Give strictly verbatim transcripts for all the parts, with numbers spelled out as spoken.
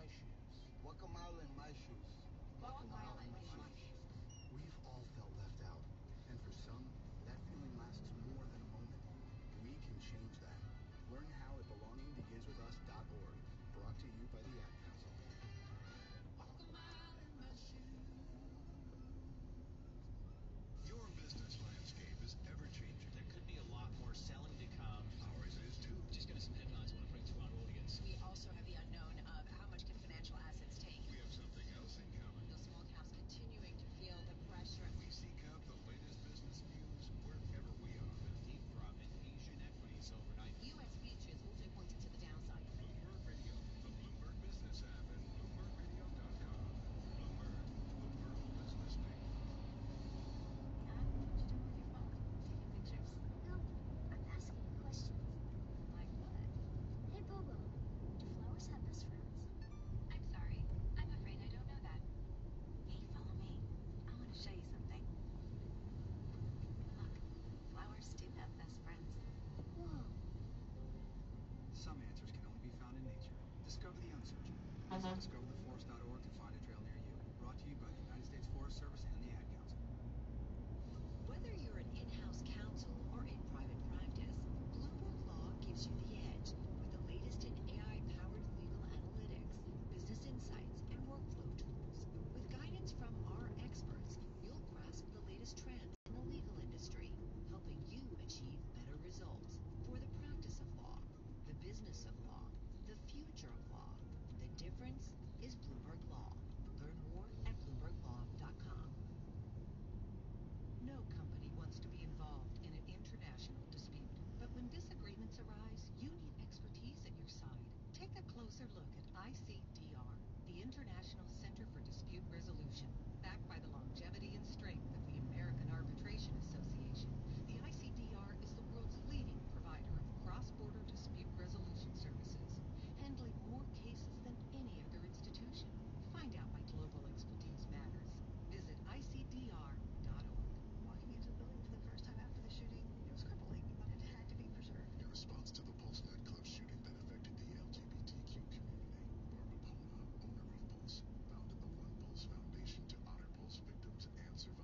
my shoes. Walk a mile in my shoes. Walk a mile in my shoes. We've all felt left out. And for some, that feeling lasts more than a moment. We can change that. Learn how at belonging begins with us dot org. Brought to you by the Ad Council. Walk a mile in my shoes. Your business landscape is ever-changing. There could be a lot more selling to come. Ours is too. Just getting some headlines I want to bring to our audience. We also have the unknown of how much can financial assets take. We have something else in common. The small caps continuing to feel the pressure. We seek out the latest business news wherever we are. The deep drop in Asian equities overnight. U S futures also pointing to the downside. Bloomberg Radio, the Bloomberg Business app, and Bloomberg Radio dot com. Bloomberg, the world is listening. What you doing with your phone? Taking pictures? No, I'm asking a question. Like what? Hey, Bobo, do flowers have best friends? I'm sorry. I'm afraid I don't know that. Hey, follow me. I want to show you something. Look, flowers do have best friends. Whoa. Some answers can only be found in nature. Discover the uncertain. Visit discover the forest dot org to find a trail near you. Brought to you by the United States Forest Service and the Ad Council. Whether you're an in-house counsel or in private practice, Bloomberg Law gives you the edge with the latest in A I-powered legal analytics, business insights, and workflow tools. With guidance from our experts, you'll grasp the latest trends in the legal industry, helping you achieve better results for the practice of law, the business of law, the future of law. The difference is Bloomberg Law. Learn more at bloomberg law dot com. No company wants to be involved in an international dispute, but when disagreements arise, you need expertise at your side. Take a closer look at I C D R, the International Center for Dispute Resolution. Backed by the longevity and strength of the American Arbitration Association, the I C D R is the world's leading provider of cross-border dispute resolution services, handling more cases than any other institution. Find out why global expertise matters. Visit I C D R dot org. Walking into the building for the first time after the shooting, it was crippling, but it had to be preserved. In response to the Pulse nightclub shooting that affected the L G B T Q community, Barbara Palma, owner of Pulse, founded the One Pulse Foundation to honor Pulse victims and survivors.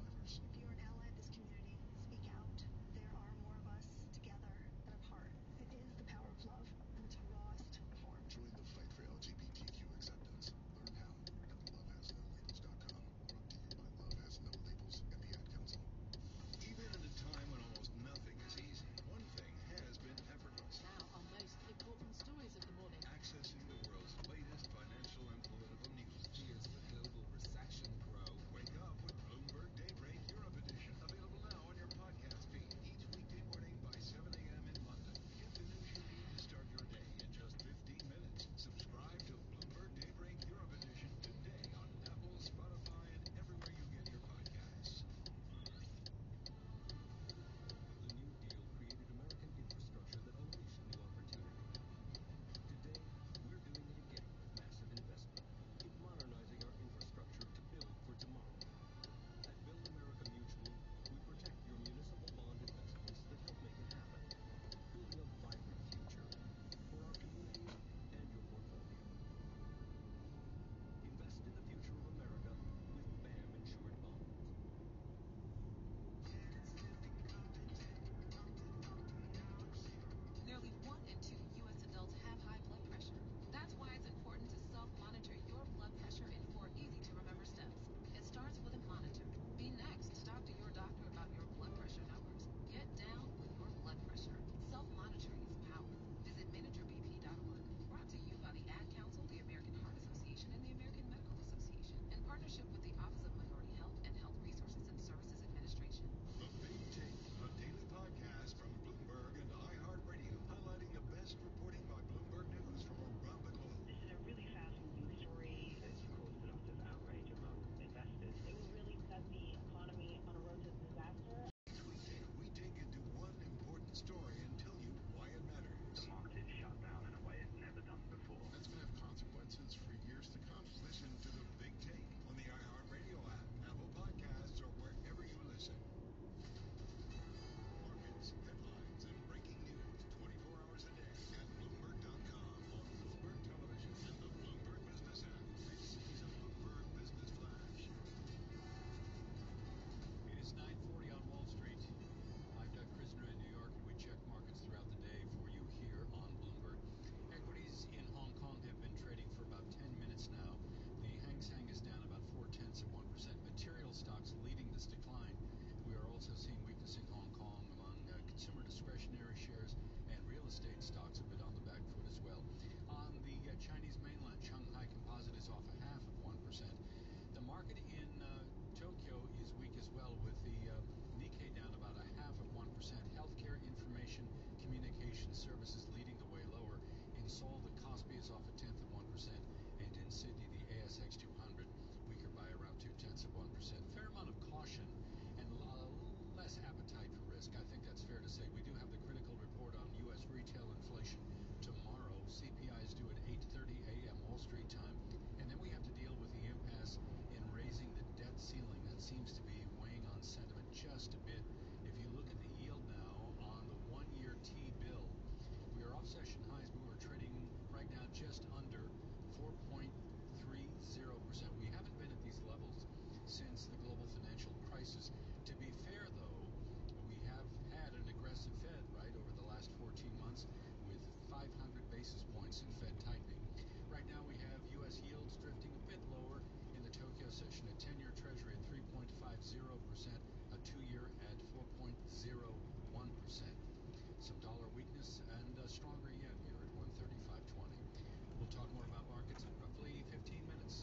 recession. A ten-year Treasury at three point five zero percent, a two-year at four point zero one percent. Some dollar weakness and a stronger yen here at one thirty-five twenty. We'll talk more about markets in roughly fifteen minutes.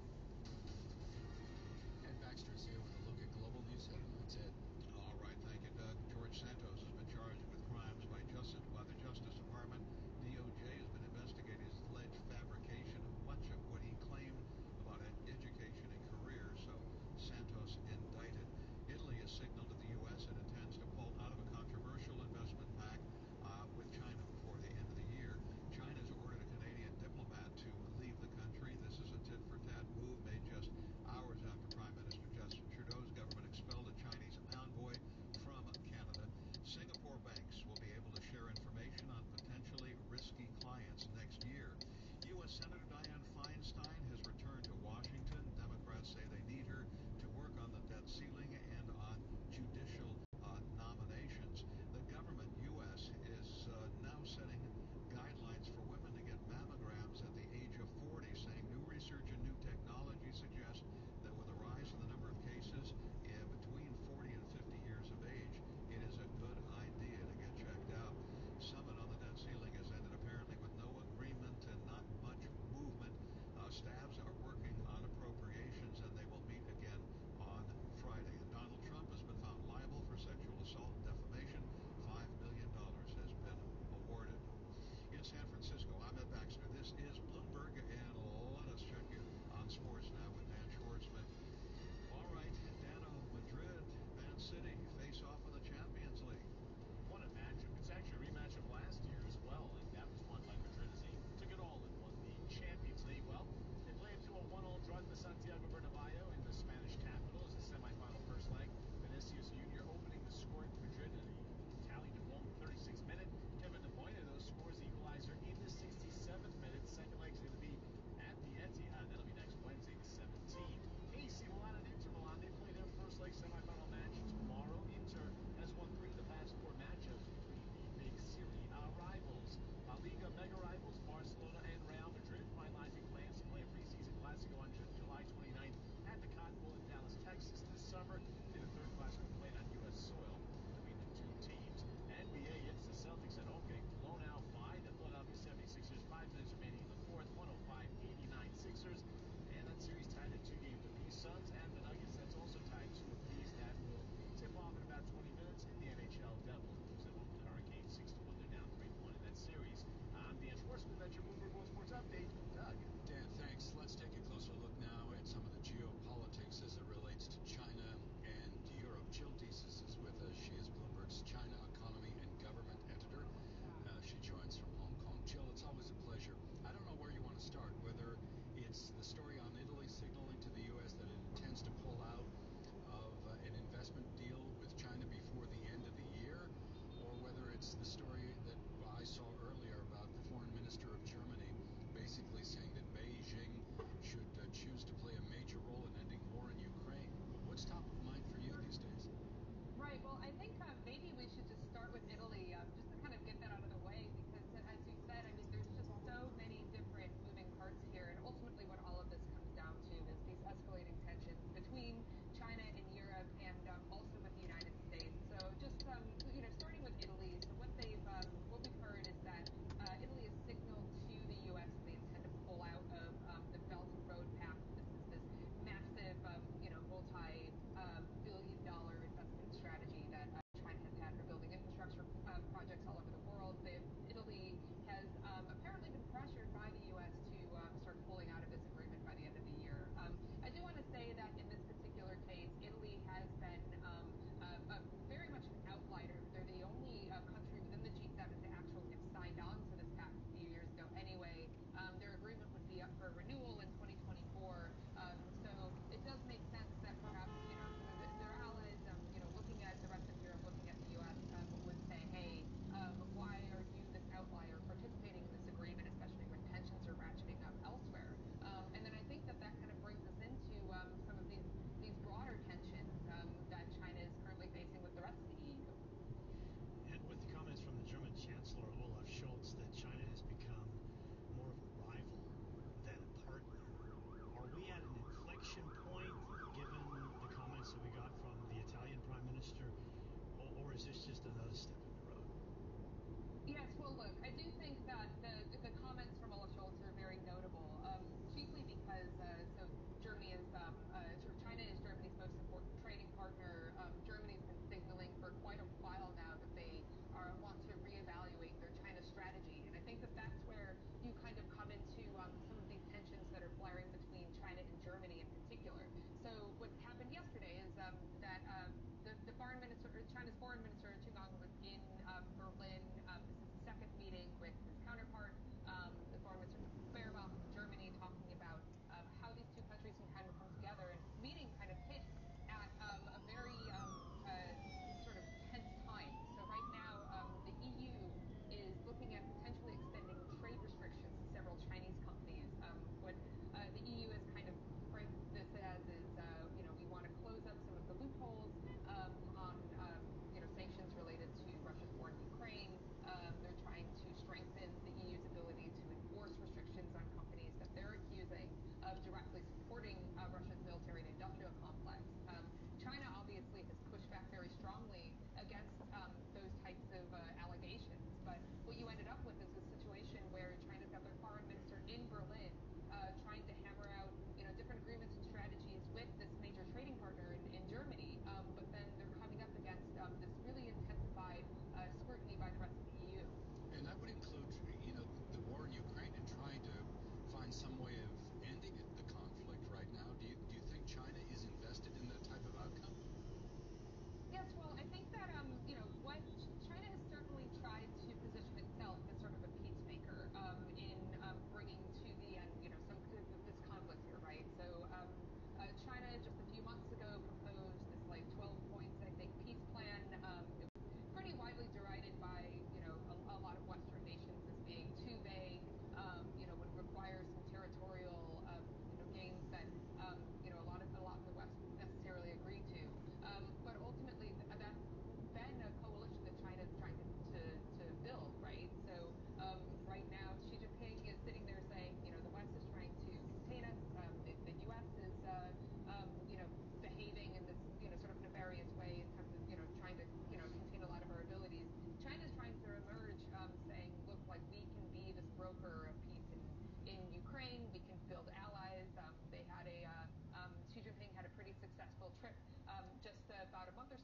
Ed Baxter is here with a look at global news headlines. Ed. All right, thank you, Doug. George Santos has been charged with crimes by justice by the Justice Department. D O J has been investigating his alleged fabrication of much of what he claimed about education and career. So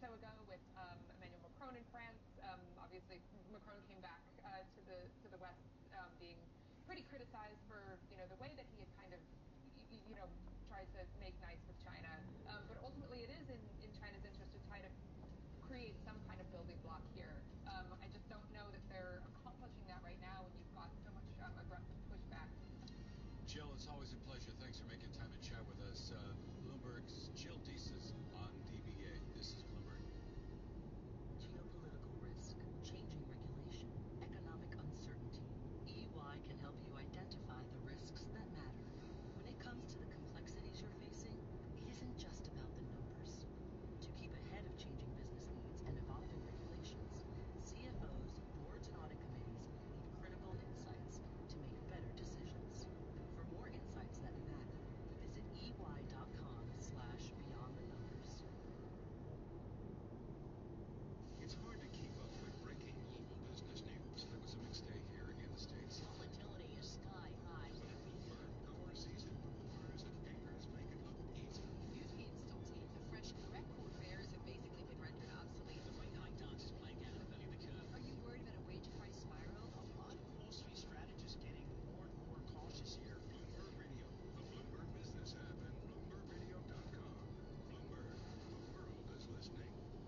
so ago with um, Emmanuel Macron in France. Um, obviously, Macron came back uh, to the to the West, um, being pretty criticized for you know the way that he had kind of y- you know tried to make nice with China. Um, but ultimately, it is in, in China's interest to try to create some kind of building block here. Um, I just don't know that they're accomplishing that right now when you've got so much um, aggressive pushback. Jill, it's always a pleasure. Thanks for making time to chat with us. Uh, Bloomberg's Jill Deeses on D B A. This is Bloomberg. Geopolitical risk, changing regulation, economic uncertainty. E Y can help you identify the risks that matter. When it comes to the complexities you're facing, it isn't just about the numbers. To keep ahead of changing business needs and evolving regulations, C F Os, boards, and audit committees need critical insights to make better decisions. For more insights that matter, visit E Y dot com slash beyond the numbers. It's hard to keep up with breaking global business news. There was a mixed day here in the States. Volatility is sky high. But at Bloomberg, our seasoned reporters and anchors make it look easy. Newsfeed still team. The fresh record fares have basically been rendered obsolete. The rate hike dance is playing out ahead of the curve. Are you worried about a wage price spiral? A lot of Wall Street strategists getting more and more cautious here. Bloomberg Radio, the Bloomberg Business app, and Bloomberg Radio dot com. Bloomberg, the world is listening.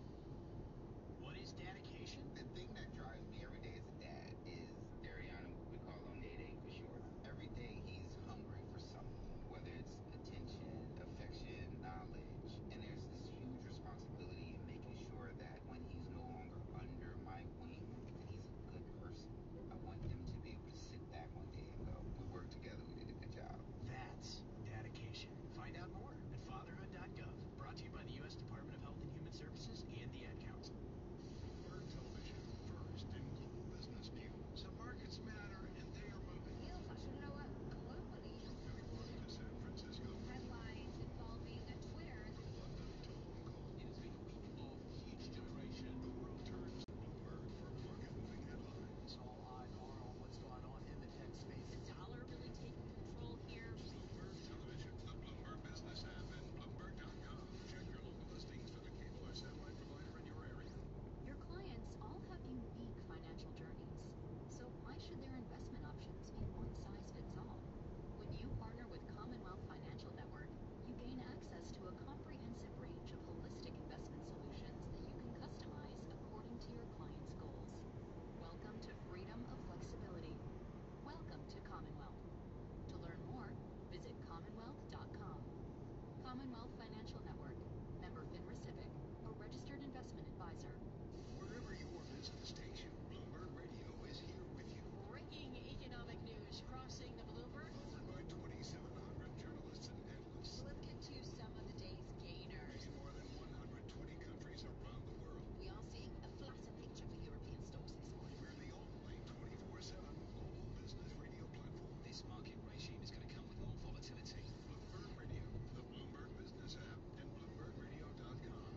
What is dedication? The thing that drives me every day as a dad is Dariana, we call him Nene for short. Every day he's hungry for something, whether it's attention, affection, knowledge, and there's this huge responsibility in making sure that when he's no longer under my wing, that he's a good person. I want him to be able to sit back one day and go, we worked together, we did a good job. That's dedication. Find out more at fatherhood dot gov. Brought to you by the U S Department of Health and Human Services and the Ad Council. Bloomberg Television, first in global business news. Some markets matter, and they are moving. Deals I should know what globally. Everyone to San Francisco. Headlines involving Twitter. From London to Hong Kong. It has been a week of huge gyration. The world turns to Bloomberg for market-moving headlines. All eyes are on what's going on in the tech space. The dollar really taking control here. Bloomberg Television, the Bloomberg Business app, and Bloomberg dot com. Check your local listings for the cable or satellite provider in your area. Your clients all have unique financial journeys, so why should their investment options be one size fits all? When you partner with Commonwealth Financial Network, you gain access to a comprehensive range of holistic investment solutions that you can customize according to your client's goals. Welcome to freedom of flexibility. Welcome to Commonwealth. To learn more, visit commonwealth dot com. Commonwealth Financial Network, member FINRA Civic, a registered investment advisor. Wherever your business takes you, Bloomberg Radio is here with you. Breaking economic news crossing the Bloomberg. Powered by twenty-seven hundred journalists and analysts. Let's get to some of the day's gainers. In more than one hundred twenty countries around the world. We are seeing a flatter picture for European stocks this morning. We're the only twenty-four seven global business radio platform. This market regime is going to come with more volatility. Bloomberg Radio, the Bloomberg Business app, and Bloomberg Radio dot com.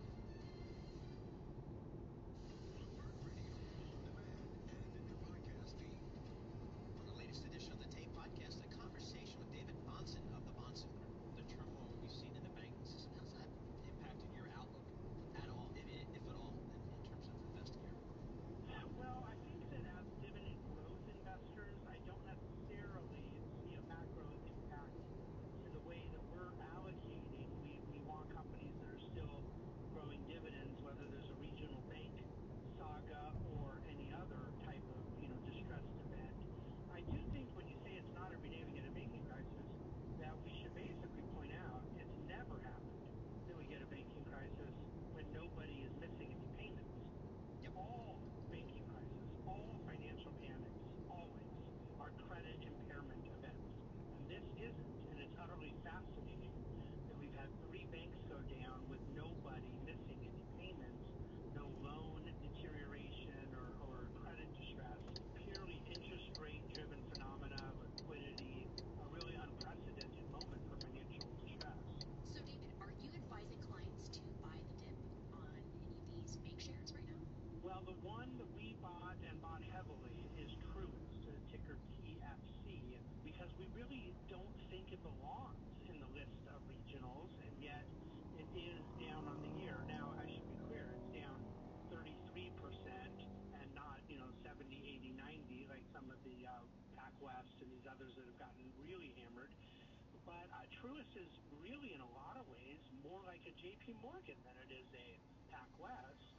Bloomberg Radio, on demand and in your podcast feed. On the latest edition of the Tape Podcast, a conversation with David Bahnsen of the Bahnsen Group. The turmoil we've seen in the banking system, how's that impacted your outlook at all, if, if at all, in, in terms of investing here? Well, I think that as dividend growth investors, I don't necessarily see a macro impact to the way that we're allocating. We, we want companies that are still growing dividends, whether there's a regional bank saga or any other type of, you know, distressed event. I do think when you say it's not every day we get a banking crisis, that we should basically point out it's never happened that we get a banking crisis when nobody is missing any payments. All banking crises, all financial panics, always are credit impairment events. And this isn't, and it's utterly fascinating that we've had three banks go down with nobody missing any payments, no loan deterioration or, or credit distress, purely interest rate driven phenomena, liquidity, a really unprecedented moment for financial distress. So, David, are you advising clients to buy the dip on any of these bank shares right now? Well, the one that we bought and bought heavily is Truist, the ticker T F C, because we really don't think it belongs in the list of regionals, and yet it is down on the year. Now, I should be clear, it's that uh, Truist is really, in a lot of ways, more like a J P Morgan than it is a PacWest.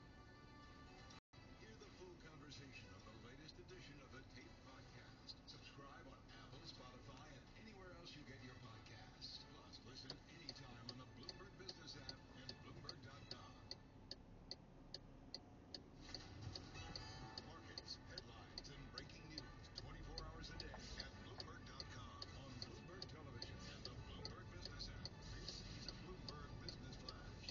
Hear the full conversation on the latest edition of the Tape Podcast. Subscribe on Apple, Spotify, and anywhere else you get your podcasts. Plus, listen anytime on the Bloomberg Business app and Bloomberg dot com. Markets, headlines, and breaking news twenty-four hours a day at Bloomberg dot com, on Bloomberg Television, and the Bloomberg Business app. This is a Bloomberg Business Flash.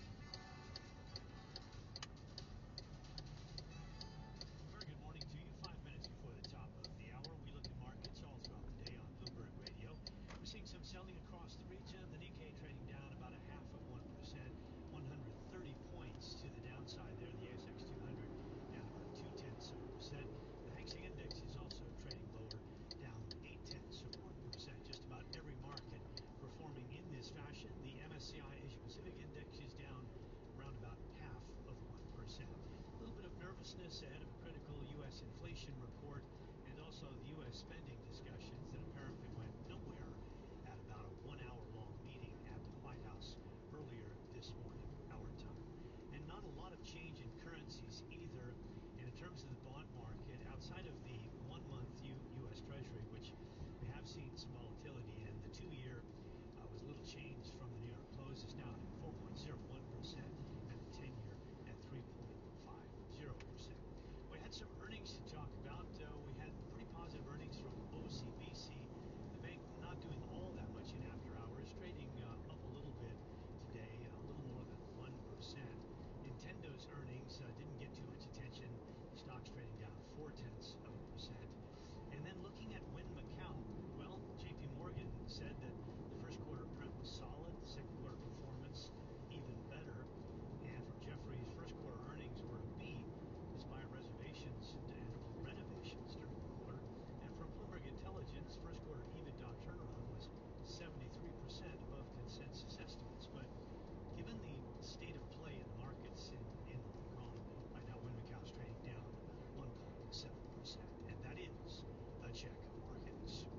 Very good morning to you. Five minutes before the top of the hour, we look at markets all throughout the day on Bloomberg Radio. We're seeing some selling across the region. The Nikkei trading down about a half of one percent, one hundred thirty points to the downside there. The A S X two hundred down about two tenths of a percent. The Hang Seng Index is also trading lower, down eight tenths of one percent. Just about every market performing in this fashion. The M S C I Asia Pacific Index is down around about half of one percent. A little bit of nervousness ahead of a critical U S inflation report and also the U S spending discussions that apparently went nowhere at about a one-hour-long meeting at the White House earlier this morning, our time. And not a lot of change in currencies either. And in terms of the bond market, outside of the one-month U S Treasury, which we have seen some volatility in, the two-year uh, was little change from the New York close, is now at four point zero one percent, and the ten-year at three point five zero percent. We had some earnings to talk about. Uh, we had pretty positive earnings from O C B C. The bank not doing all that much in after hours, trading uh, up a little bit today, a little more than one percent. Nintendo's earnings uh, didn't get too much attention. The stock's trading down four tenths of a percent. And then looking at Wynn Macau, well, J P Morgan said that the first quarter print was solid, the second quarter performance even better. And from Jefferies, first quarter earnings were a beat despite reservations and renovations during the quarter. And from Bloomberg Intelligence, first quarter EBITDA turnaround was seventy-three percent above consensus estimates. But given the state of play in the markets in, in Hong Kong, right now Wynn Macau's trading down one point seven percent. And that is a check of markets.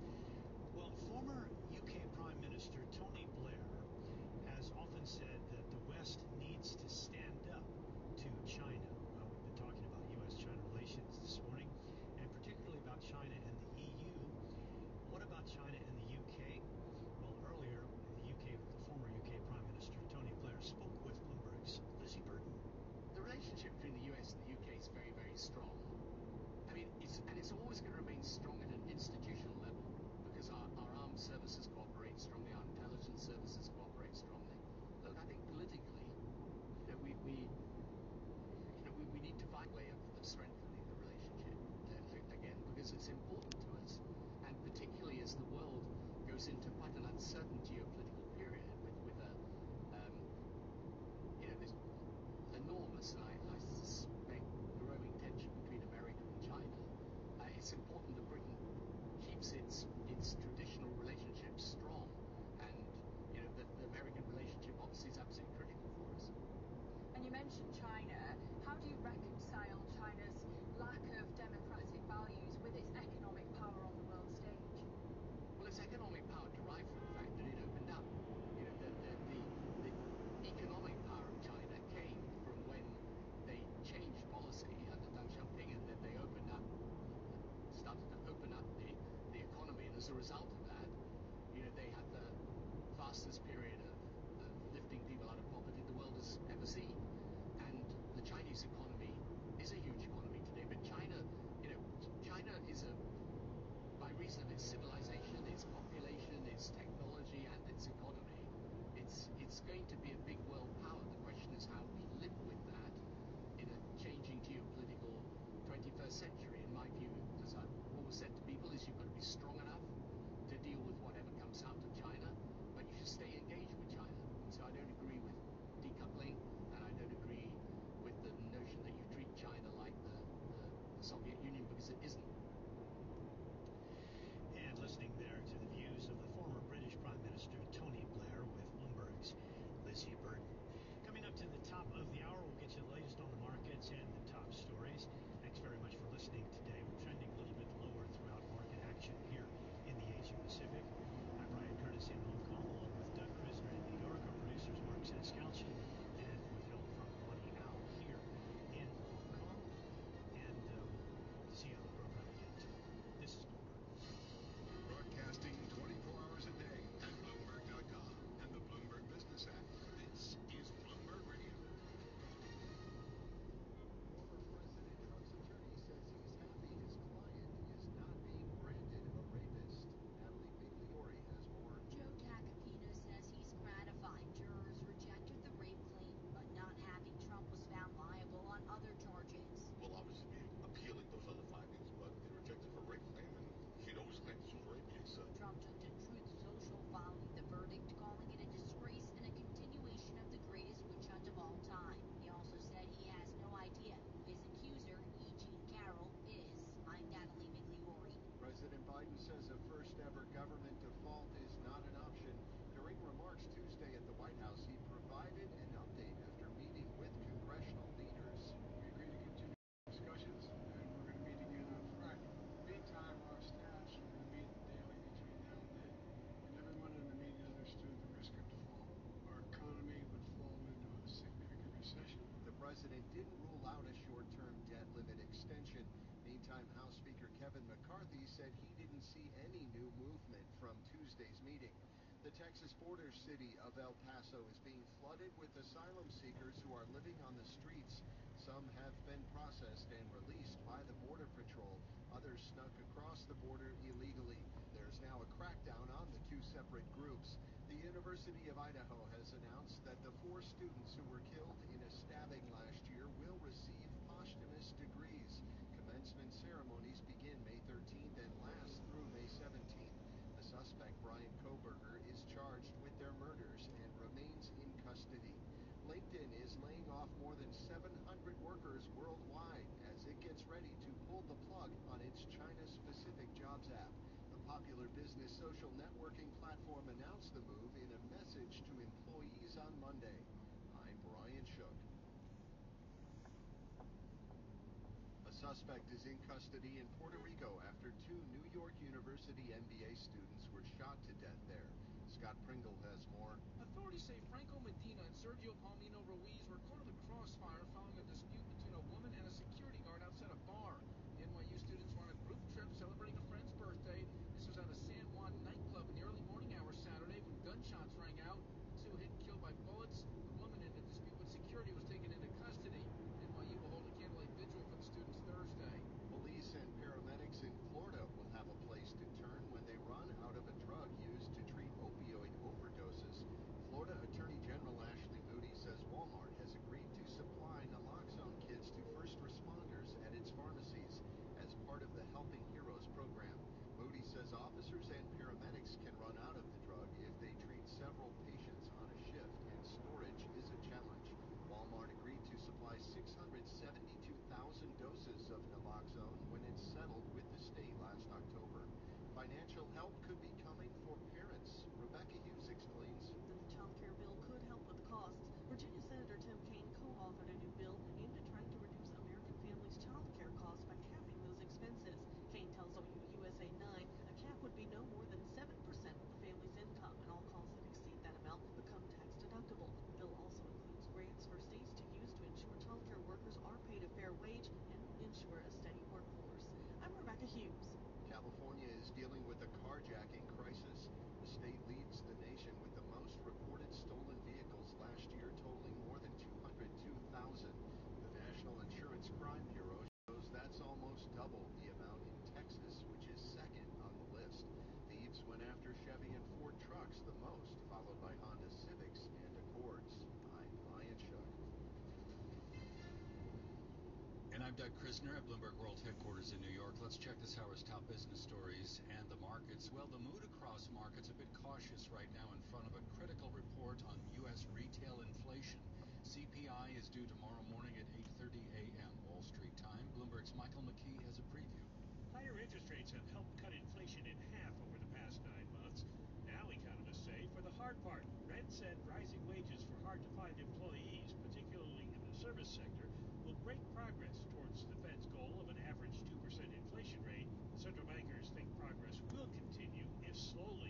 Well, former U K Prime Minister Tony Blair has often said that the West needs to stand up to China. Well, we've been talking about U S China relations this morning, and particularly about China and the E U. What about China and the U K? Well, earlier, the U K, the former U K Prime Minister Tony Blair spoke with Bloomberg's Lizzie Burton. The relationship between the U S and the U K is very, very strong. I mean, it's, and it's always going to remain strong at an institutional level because our, our armed services cooperate strongly, our intelligence services cooperate strongly. Look, I think politically, you know, we, we you know, we, we need to find a way of, of strengthening the relationship uh, again because it's important to us, and particularly as the world goes into quite an uncertain geopolitical period with, with a, um, you know, this enormous, and I, I suspect, growing tension between America and China. Uh, it's important that Britain keeps its its traditional relationships strong, and you know the, the American relationship obviously is absolutely critical for us. And you mentioned China. How do you reconcile China's lack of democratic values with its economic power on the world stage? Well, its economic power derived from the fact that it opened up. You know, the the, the, the economic power of China came from when they changed policy under Deng Xiaoping, and that they opened up, started to open up the, the economy, and as a result of that, you know, they had the fastest period of, of lifting people out of poverty the world has ever seen. And the Chinese economy is a huge economy today, but China, you know, China is a, by reason of its civilization, its population, its technology, and its economy, it's it's going to be a big world power. The question is how we live with that in a changing geopolitical twenty-first century. In my view, as I've always said to people, is you've got to be strong enough to deal with whatever comes out of China, but you should stay engaged with China. So I don't agree with decoupling, and I don't agree with the notion that see any new movement from Tuesday's meeting. The Texas border city of El Paso is being flooded with asylum seekers who are living on the streets. Some have been processed and released by the Border Patrol. Others snuck across the border illegally. There's now a crackdown on the two separate groups. The University of Idaho has announced that the four students who were killed in a stabbing last year will receive posthumous degrees. Commencement ceremonies begin May thirteenth and last through May seventeenth. The suspect, Brian Koberger, is charged with their murders and remains in custody. LinkedIn is laying off more than seven hundred workers worldwide as it gets ready to pull the plug on its China-specific jobs app. The popular business social networking platform announced the move in a message to employees on Monday. I'm Brian Shook. A suspect is in custody in Puerto Rico after two New York University M B A students were shot to death there. Scott Pringle has more. Authorities say Franco Medina and Sergio Palmino Ruiz were caught in the crossfire following a dispute between a woman and a security guard outside a bar. The N Y U students were on a group trip celebrating a friend's birthday. This was at a San Juan nightclub in the early morning hours Saturday when gunshots rang out. Two hit and killed by bullets. The woman in a dispute with security was taken into custody. N Y U will hold a candlelight vigil for the students Thursday. Police and paramedics in Florida will have a place to turn when they run out of a drug used to treat opioid overdoses. Florida Attorney General Ashley Moody says Walmart has agreed to supply naloxone kits to first responders at its pharmacies as part of the Helping Heroes program. Moody says officers and paramedics can run out of the drug if they treat several patients on a shift, and storage is a challenge. Walmart agreed to supply six hundred seventy-two thousand doses of naloxone when it settled with the state last October. Financial help could be coming for parents. Rebecca Hughes explains. The new child care bill could help with costs. Virginia Senator Tim Kaine co-authored a new bill aimed at trying to reduce American families' child care costs by capping those expenses. Kaine tells W U S A nine a cap would be no more than seven percent of the family's income, and all costs that exceed that amount become tax deductible. The bill also includes grants for states to use to ensure child care workers are paid a fair wage and ensure a steady workforce. I'm Rebecca Hughes. California is dealing with a carjacking crisis. The state leads the nation with the most reported stolen vehicles last year, totaling more than two hundred two thousand. The National Insurance Crime Bureau shows that's almost double the amount in Texas, which is second on the list. Thieves went after Chevy and Ford trucks the most, followed by Honda Civics and Accords. I'm Brian Shook. And I'm Doug Krisner at Bloomberg World Headquarters in New York. Let's check this hour's top business stories and the markets. Well, the mood across markets a bit cautious right now in front of a critical report on U S retail inflation. C P I is due tomorrow morning at eight thirty a.m. Wall Street time. Bloomberg's Michael McKee has a preview. Higher interest rates have helped cut inflation in half over the past nine months. Now economists say for the hard part, rents and rising wages for hard-to-find employees, particularly in the service sector, will break progress towards the Fed's goal of an average two percent inflation rate. Central bankers think progress will continue, if slowly.